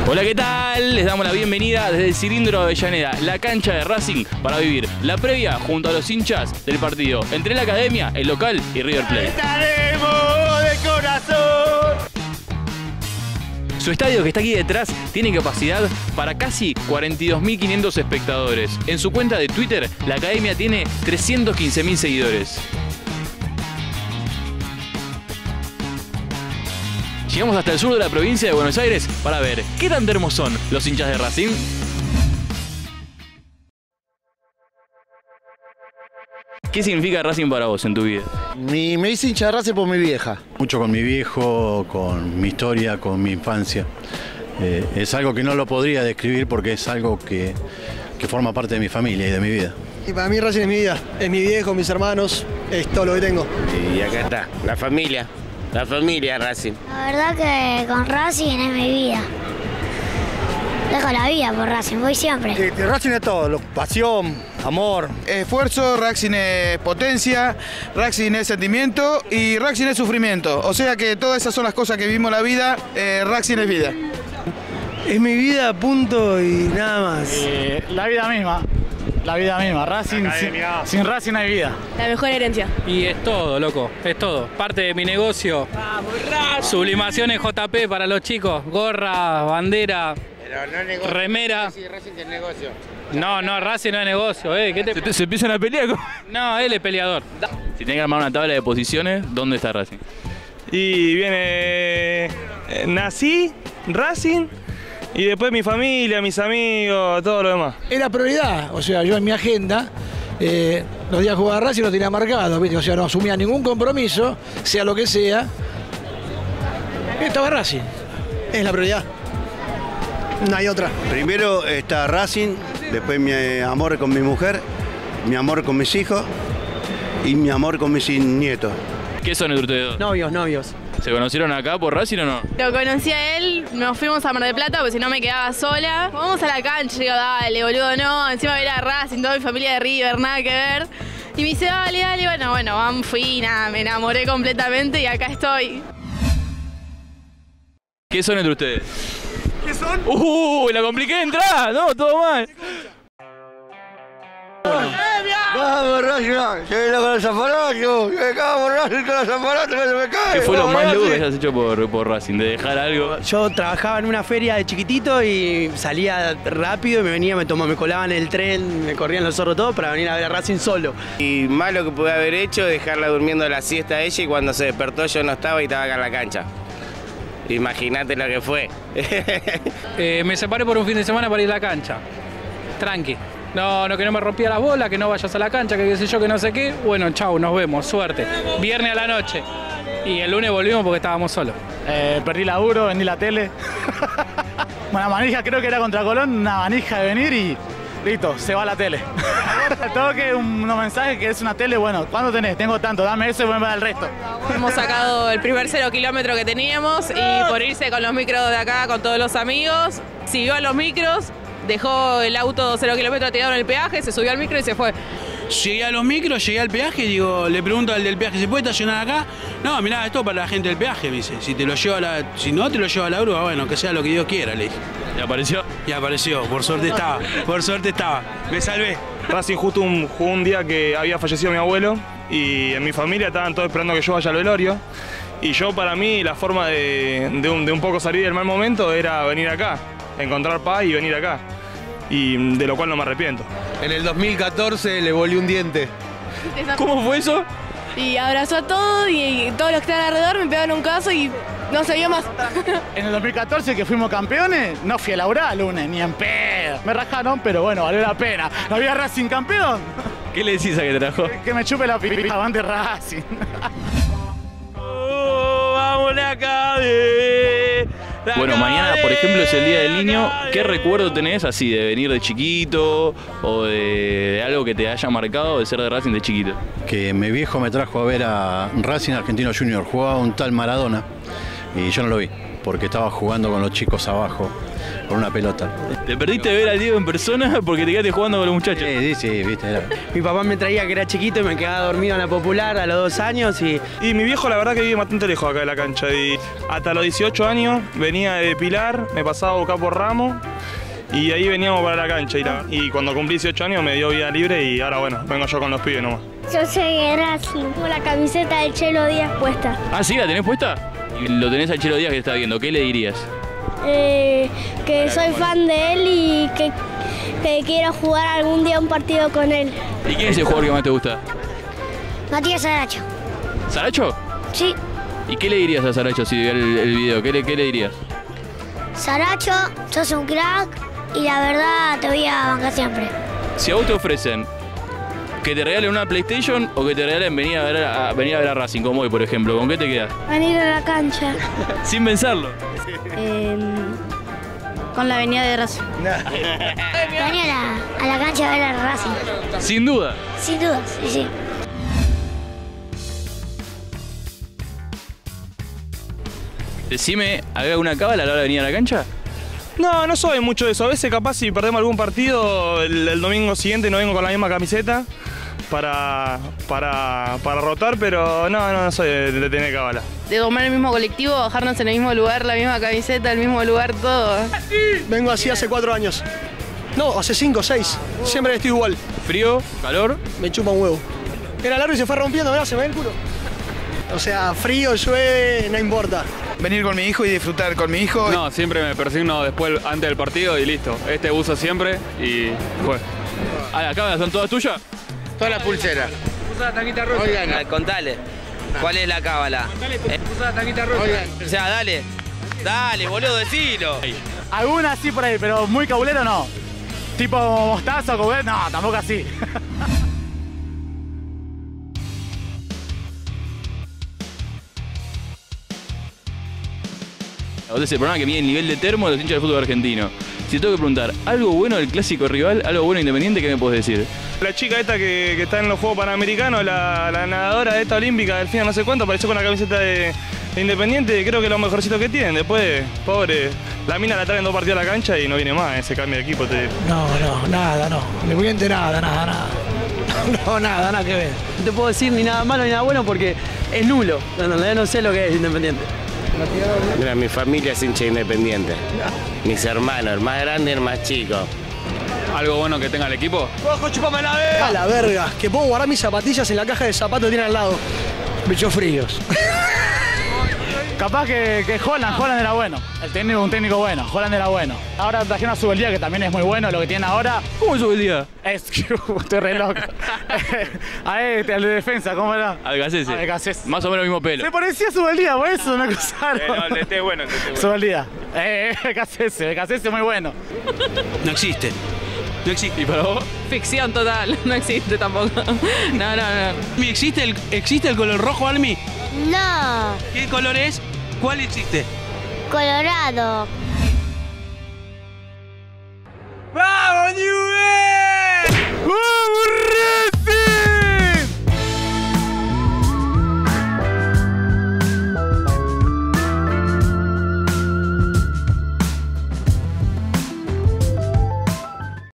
Hola, ¿qué tal? Les damos la bienvenida desde el Cilindro de Avellaneda, la cancha de Racing, para vivir la previa junto a los hinchas del partido entre la Academia, el local y River Plate. ¡Estaremos de corazón! Su estadio, que está aquí detrás, tiene capacidad para casi 42.500 espectadores. En su cuenta de Twitter, la Academia tiene 315.000 seguidores. Llegamos hasta el sur de la provincia de Buenos Aires para ver qué tan termos son los hinchas de Racing. ¿Qué significa Racing para vos en tu vida? Me hice hincha de Racing por mi vieja. Mucho con mi viejo, con mi historia, con mi infancia. Es algo que no lo podría describir porque es algo que forma parte de mi familia y de mi vida. Y para mí Racing es mi vida, es mi viejo, mis hermanos, es todo lo que tengo. Y acá está, la familia Racing. La verdad que con Racing es mi vida. Dejo la vida por Racing, voy siempre. Racing es todo, pasión, amor. Esfuerzo, Racing es potencia, Racing es sentimiento y Racing es sufrimiento. O sea que todas esas son las cosas que vivimos en la vida, Racing es vida. Es mi vida, punto y nada más. La vida misma. Racing, sin Racing no hay vida. La mejor herencia. Y es todo, loco, es todo. Parte de mi negocio. Sublimaciones JP para los chicos, gorra, bandera, remera. Racing es negocio. No, Racing no es negocio, ¿qué ¿Se empiezan a pelear? No, él es peleador. Si tenés que armar una tabla de posiciones, ¿dónde está Racing? Y viene... nací, Racing, y después mi familia, mis amigos, todo lo demás. Era prioridad, o sea, yo en mi agenda, los días que jugaba Racing lo tenía marcado, ¿viste? O sea, no asumía ningún compromiso, sea lo que sea. Estaba Racing, es la prioridad. No hay otra. Primero está Racing, después mi amor con mi mujer, mi amor con mis hijos y mi amor con mis nietos. ¿Qué son entre ustedes dos? Novios. ¿Se conocieron acá por Racing o no? Lo conocí a él, nos fuimos a Mar del Plata porque si no me quedaba sola. Vamos a la cancha, digo, dale, boludo, no. Encima ver a Racing, toda mi familia de River, nada que ver. Y me dice, dale, bueno, fui, nada, me enamoré completamente y acá estoy. ¿Qué son entre ustedes? ¿Qué son? La compliqué de entrada, no, todo mal. ¡Vamos Racing! ¡Se con los aparatos! ¡Vamos Racing con los aparatos que se me cae! ¿Qué fue lo más loco que hayas hecho por Racing? ¿De dejar algo? Yo trabajaba en una feria de chiquitito y salía rápido y me venía, me colaba en el tren, me corrían los zorros todos para venir a ver a Racing solo. Y más lo que pude haber hecho, dejarla durmiendo la siesta a ella y cuando se despertó yo no estaba y estaba acá en la cancha. Imagínate lo que fue. Me separé por un fin de semana para ir a la cancha. Tranqui. No, que no me rompía las bolas, que no vayas a la cancha, que qué sé yo, que no sé qué. Bueno, chau, nos vemos, suerte. Viernes a la noche. Y el lunes volvimos porque estábamos solos. Perdí laburo, vendí la tele. Una manija, creo que era contra Colón, una manija de venir y listo, se va la tele. Tengo que unos mensajes que es una tele, bueno, ¿cuánto tenés? Tengo tanto, dame eso y voy a dar el resto. Hemos sacado el primer 0 kilómetro que teníamos y por irse con los micros de acá, con todos los amigos, siguió a los micros. Dejó el auto 0 kilómetros tirado en el peaje, se subió al micro y se fue. Llegué a los micros, llegué al peaje, digo, le pregunto al del peaje, ¿se puede estacionar acá? No, mirá, esto para la gente del peaje, me dice. Si no te lo lleva a la grúa, bueno, que sea lo que Dios quiera, le dije. ¿Y apareció? Y apareció, por suerte estaba, me salvé. Racing justo jugó un día que había fallecido mi abuelo y en mi familia estaban todos esperando que yo vaya al velorio. Y yo, para mí, la forma de un poco salir del mal momento era venir acá, encontrar paz y venir acá. Y de lo cual no me arrepiento. En el 2014 le volví un diente. ¿Cómo fue eso? Y abrazó a todos y todos los que estaban alrededor me pegaron un caso y no se vio más. En el 2014 que fuimos campeones, no fui a laburar lunes, ni en pedo. Me rajaron, pero bueno, valió la pena. ¿No había Racing campeón? ¿Qué le decís a que trajo? Que me chupe la pipa, van de Racing. ¡Vamos la cadena! Bueno, mañana, por ejemplo, es el Día del Niño. ¿Qué recuerdo tenés así de venir de chiquito o de algo que te haya marcado de ser de Racing de chiquito? Que mi viejo me trajo a ver a Racing Argentino Junior, jugaba un tal Maradona y yo no lo vi. porque estaba jugando con los chicos abajo, con una pelota. ¿Te perdiste de ver al Diego en persona porque te quedaste jugando con los muchachos? Sí, viste. Era. Mi papá me traía que era chiquito y me quedaba dormido en la Popular a los 2 años y mi viejo la verdad que vive bastante lejos acá de la cancha y hasta los 18 años venía de Pilar, me pasaba a buscar por Ramos y ahí veníamos para la cancha y cuando cumplí 18 años me dio vida libre y ahora bueno, vengo yo con los pibes nomás. Yo soy de Racing, tengo la camiseta del Chelo Díaz puesta. Ah, ¿sí? ¿La tenés puesta? Y lo tenés al Chelo Díaz que está viendo, ¿qué le dirías? Que soy fan de él y que quiero jugar algún día un partido con él. ¿Y quién es el jugador que más te gusta? Matías Saracho. ¿Saracho? Sí. ¿Y qué le dirías a Saracho si vio el video? ¿Qué le dirías? Saracho, sos un crack y la verdad te voy a bancar siempre. Si a vos te ofrecen que te regalen una PlayStation o que te regalen venir a ver a Racing, como hoy, por ejemplo, ¿con qué te quedas? Venir a la cancha. Sin pensarlo. Con la avenida de Racing. Venir a la cancha a ver a Racing. Sin duda. Sin duda, sí. Decime, ¿había alguna cábala a la hora de venir a la cancha? No soy mucho de eso. A veces capaz si perdemos algún partido, el domingo siguiente no vengo con la misma camiseta para rotar, pero no soy de tener cábala. De tomar el mismo colectivo, bajarnos en el mismo lugar, la misma camiseta, el mismo lugar, todo. Vengo así hace 4 años. No, hace 5, 6. Siempre estoy igual. ¿Frío? ¿Calor? Me chupa un huevo. Era largo y se fue rompiendo, mirá, se me ve el culo. O sea, frío, llueve, no importa. Venir con mi hijo y disfrutar con mi hijo. No, siempre me persigno después, antes del partido y listo. Este uso siempre y fue. Ah, ¿las cábalas son todas tuyas? Todas las pulseras. Usa la taquita roja. Oigan, contale. ¿Cuál es la cábala? Usa la taquita roja. O sea, dale, boludo, decilo. Algunas sí por ahí, pero muy cabulero no. Tipo mostaza o cabulero, no, tampoco así. Este es el programa que mide el nivel de termo de los hinchas del fútbol argentino. Si te tengo que preguntar, ¿algo bueno del clásico rival, algo bueno Independiente, qué me puedes decir? La chica esta que está en los Juegos Panamericanos, la nadadora esta olímpica, Delfina no sé cuánto, apareció con la camiseta de Independiente, creo que es lo mejorcito que tienen. Después, pobre, la mina la traen 2 partidos a la cancha y no viene más, ese cambio de equipo. No. Independiente nada. No, nada que ver. no te puedo decir ni nada malo ni nada bueno porque es nulo. No sé lo que es Independiente. Mira, mi familia es hincha Independiente. Mis hermanos, el más grande y el más chico. ¿Algo bueno que tenga el equipo? ¡Ojo, chupame la verga! A la verga, que puedo guardar mis zapatillas en la caja de zapatos que tiene al lado. Bichos fríos. Capaz que Holland era bueno. El técnico, un técnico bueno. Holland era bueno. Ahora trajeron a Subeldía, que también es muy bueno lo que tiene ahora. ¿Cómo es Subeldía? Es que estoy re loco. El de defensa, ¿cómo era? Algacés. Más o menos el mismo pelo. Se parecía a Subeldía, por eso me acusaron. No, el DT es bueno. Subeldía. Algacés es muy bueno. No existe. No existe. ¿Y para vos? Ficción total, no existe tampoco. No. ¿Existe el color rojo, Almi? No. ¿Qué color es? ¿Cuál existe? Colorado.